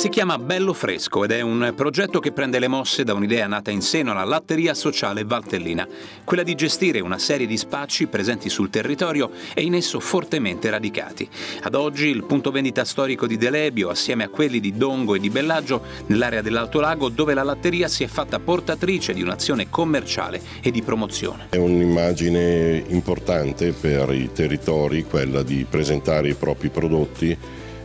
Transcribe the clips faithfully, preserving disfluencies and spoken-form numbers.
Si chiama Bello Fresco ed è un progetto che prende le mosse da un'idea nata in seno alla latteria sociale Valtellina, quella di gestire una serie di spacci presenti sul territorio e in esso fortemente radicati. Ad oggi il punto vendita storico di Delebio, assieme a quelli di Dongo e di Bellaggio, nell'area dell'Alto Lago, dove la latteria si è fatta portatrice di un'azione commerciale e di promozione. È un'immagine importante per i territori, quella di presentare i propri prodotti,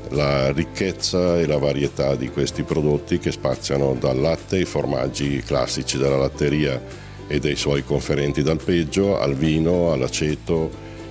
la ricchezza e la varietà di questi prodotti che spaziano dal latte ai formaggi classici della latteria e dei suoi conferenti d'alpeggio, al vino, all'aceto,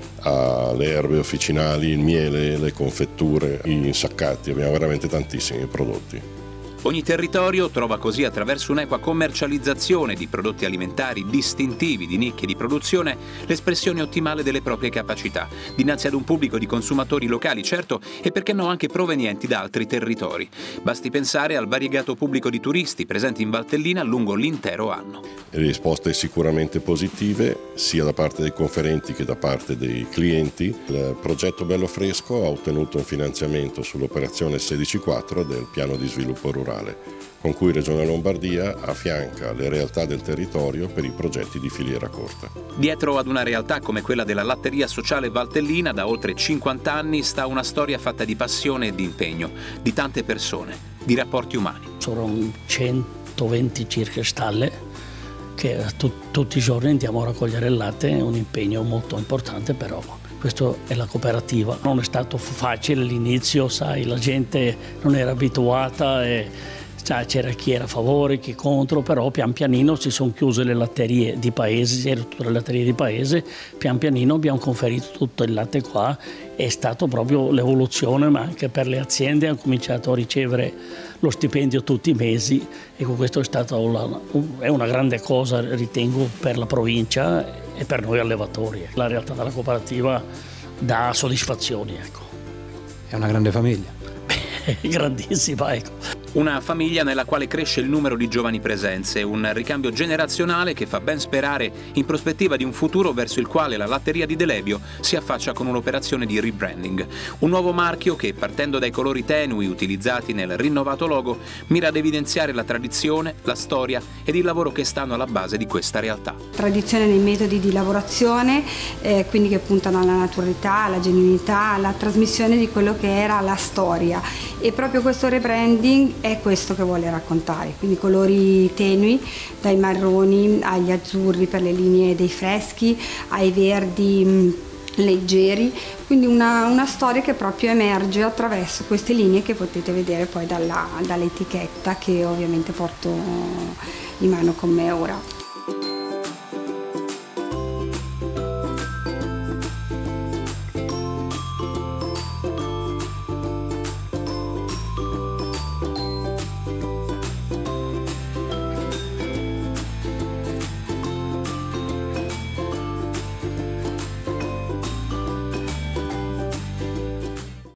alle erbe officinali, il miele, le confetture, gli insaccati. Abbiamo veramente tantissimi prodotti. Ogni territorio trova così, attraverso un'equa commercializzazione di prodotti alimentari distintivi di nicchie di produzione, l'espressione ottimale delle proprie capacità, dinanzi ad un pubblico di consumatori locali, certo, e perché no anche provenienti da altri territori. Basti pensare al variegato pubblico di turisti presenti in Valtellina lungo l'intero anno. Le risposte sicuramente positive, sia da parte dei conferenti che da parte dei clienti. Il progetto Bello Fresco ha ottenuto un finanziamento sull'operazione sedici quattro del piano di sviluppo rurale, con cui Regione Lombardia affianca le realtà del territorio per i progetti di filiera corta. Dietro ad una realtà come quella della latteria sociale Valtellina da oltre cinquanta anni sta una storia fatta di passione e di impegno, di tante persone, di rapporti umani. Sono centoventi circa stalle che tutti i giorni andiamo a raccogliere il latte, è un impegno molto importante, però questa è la cooperativa. Non è stato facile all'inizio, sai, la gente non era abituata e c'era chi era a favore, chi contro, però pian pianino si sono chiuse le latterie di paese, c'erano tutte le latterie di paese, pian pianino abbiamo conferito tutto il latte qua, è stato proprio l'evoluzione, ma anche per le aziende hanno cominciato a ricevere lo stipendio tutti i mesi e questo è stata una, è una grande cosa, ritengo, per la provincia e per noi allevatori. La realtà della cooperativa dà soddisfazioni, ecco. È una grande famiglia. Grandissima, ecco. Una famiglia nella quale cresce il numero di giovani presenze, un ricambio generazionale che fa ben sperare in prospettiva di un futuro verso il quale la latteria di Delebio si affaccia con un'operazione di rebranding. Un nuovo marchio che, partendo dai colori tenui utilizzati nel rinnovato logo, mira ad evidenziare la tradizione, la storia ed il lavoro che stanno alla base di questa realtà. Tradizione nei metodi di lavorazione, eh, quindi che puntano alla naturalità, alla genuinità, alla trasmissione di quello che era la storia. E proprio questo rebranding è questo che vuole raccontare, quindi colori tenui, dai marroni agli azzurri per le linee dei freschi, ai verdi mh, leggeri, quindi una, una storia che proprio emerge attraverso queste linee che potete vedere poi dall'etichetta che ovviamente porto in mano con me ora.